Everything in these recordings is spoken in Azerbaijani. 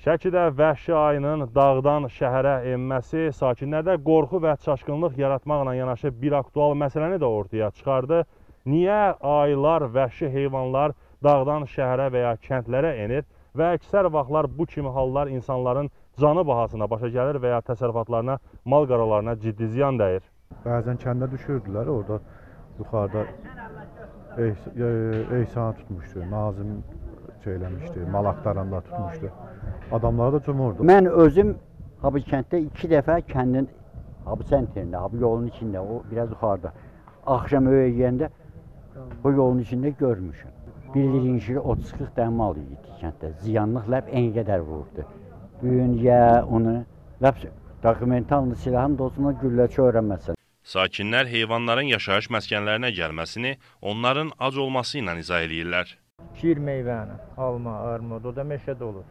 Şəkidə vəhşi ayının dağdan şəhərə enməsi sakinlərdə qorxu və çaşqınlıq yaratmaqla yanaşı bir aktual məsələni də ortaya çıxardı. Niyə aylar vəhşi heyvanlar dağdan şəhərə və ya kəndlərə enir və əksər vaxtlar bu kimi hallar insanların canı bahasına başa gəlir və ya təsərrüfatlarına, mal qaralarına ciddi ziyan dəyir? Bəzən kəndə düşürdülər, orada yuxarıda Eysanı tutmuşdu, Nazim söyləmişdi, mal axtaranda tutmuşdu. Adamları da cumurdu. Mən özüm bu kənddə 2 dəfə kəndin bu senterində, bu yolun içində, o biraz yuxarıda. Axşam öyə yeyəndə bu yolun içində görmüşəm. Bildirin ki, 30-40 dənə mal yedi kənddə. Ziyanlıq ləb en qədər vurdu. Büyün, onu ləb dokumentallı silahın dozuna gülləçi öyrənməsin. Sakinlər heyvanların yaşayış məskənlərinə gəlməsini onların ac olması ilə izah edirlər. Şir meyvəni, alma, armud, o da meşədə olur.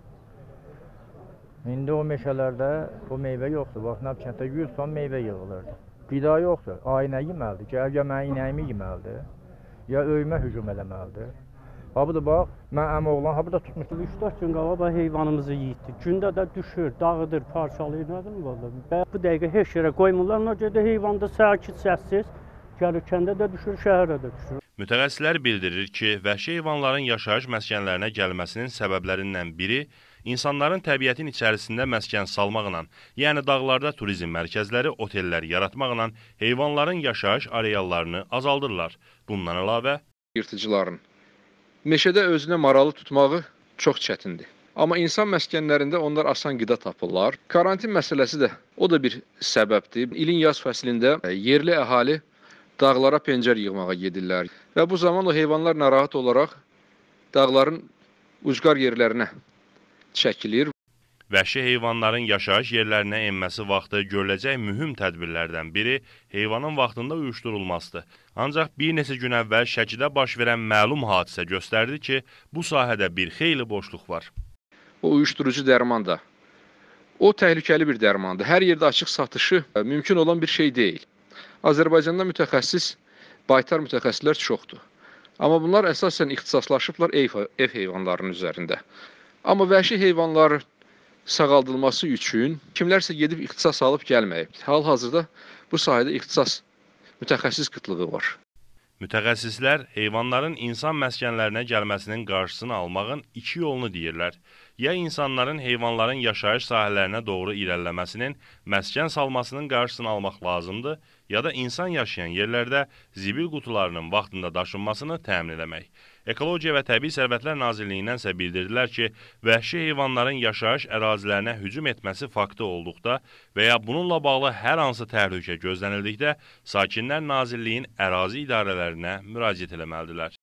İndi o meşələrdə o meyvə yoxdur. Bax, Nəbkənddə 100 ton meyvə yığılırdı. Qida yoxdur. Ay nə yeməlidir? Gəl mənim inəyimi yeməlidir, ya öyümə hücum eləməlidir. Ha bu da bax, mən əmi oğlan ha bu da tutmuşdu. 3-4 gün qala heyvanımızı yiyitdi. Gündə də düşür, dağıdır, parçalayır, nədir valla? Bu dəqiqə heç yerə qoymurlar. Ona görə də heyvanda sakit, səssiz, gəlir kəndə də düşür, şəhərə də düşür. Mütəxəssislər bildirir ki, vəhşi heyvanların yaşayış məskənlərinə gəlməsinin səbəblərindən biri insanların təbiətin içərisində məskən salmaqla, yəni dağlarda turizm mərkəzləri, otellər yaratmaqla heyvanların yaşayış areallarını azaldırlar. Bundan əlavə, yırtıcıların meşədə özünə maralı tutmağı çox çətindir. Amma insan məskənlərində onlar asan qida tapırlar. Karantin məsələsi də o da bir səbəbdir. İlin yaz fəslində yerli əhali dağlara pencər yığmağa gedirlər və bu zaman o heyvanlar narahat olaraq dağların ucqar yerlərinə çəkilir. Vəhşi heyvanların yaşayış yerlərinə enməsi vaxtı görüləcək mühüm tədbirlərdən biri heyvanın vaxtında uyuşdurulmasıdır. Ancaq bir neçə gün əvvəl Şəkidə baş verən məlum hadisə göstərdi ki, bu sahədə bir xeyli boşluq var. O uyuşdurucu dərman da, o təhlükəli bir dərmandır. Hər yerdə açıq satışı mümkün olan bir şey deyil. Azərbaycanda mütəxəssis, baytar mütəxəssislər çoxdur. Amma bunlar əsasən ixtisaslaşıblar ev heyvanlarının üzərində. Amma vəhşi heyvanları sağaldılması üçün kimlərsə gedib ixtisas alıb gəlməyib. Hal-hazırda bu sahədə ixtisas mütəxəssis qıtlığı var. Mütəxəssislər heyvanların insan məskənlərinə gəlməsinin qarşısını almağın 2 yolunu deyirlər. Ya insanların heyvanların yaşayış sahələrinə doğru irəliləməsinin, məskən salmasının qarşısını almaq lazımdır, ya da insan yaşayan yerlərdə zibil qutularının vaxtında daşınmasını təmin etmək. Ekologiya və Təbii Sərvətlər Nazirliyindən isə bildirdilər ki, vəhşi heyvanların yaşayış ərazilərinə hücum etməsi faktı olduqda və ya bununla bağlı hər hansı təhlükə gözlənildikdə sakinlər Nazirliyin ərazi idarələrinə müraciət etməlidirlər.